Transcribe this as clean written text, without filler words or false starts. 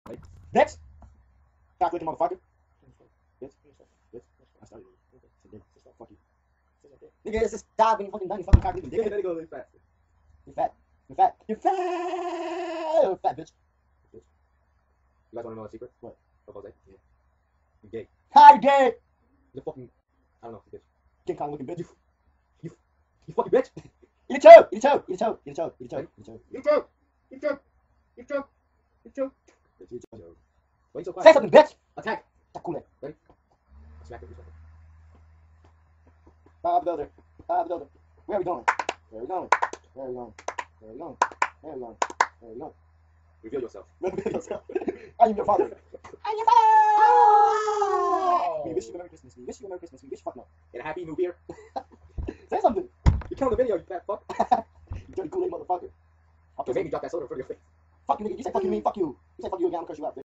Right? Bitch! Stop looking, motherfucker. Bitch. I started it. Fuck you. Nigga, it's just stop when you fucking done. You fucking cock leaving, Then dickhead. it goes really fast. You're fat. You're fat. You're fat. You're fat, bitch. You guys want to know a secret? What? Of Jose? Yeah. You're gay. Hi, gay! You're fucking. I don't know. Bitch. King Kong looking bitch. You fucking bitch. Eat a toe! Eat a toe! Eat a toe! Eat a toe! Eat a toe! Eat a toe! You joke. You joke. You joke. You joke. Eat a toe. Why are you so quiet? Say something, bitch! Attack. Takule. Ready? Smack it. Bob the Builder. Bob the Builder. Where are we going? Where are we going? Where are we going? Where are we going? Where are we going? Where are we going? Reveal yourself. I am your father. I'm your father! We wish you a Merry Christmas. We wish you a Merry Christmas. We wish you fuck no. And a happy new beer. Say something. You killed the video, you fat fuck. You dirty Kool-Aid motherfucker. You made me drop that soda in front of your face. Fuck you, nigga. You say fuck you, mean fuck you. You say fuck you again, I'm gonna curse you out, bitch.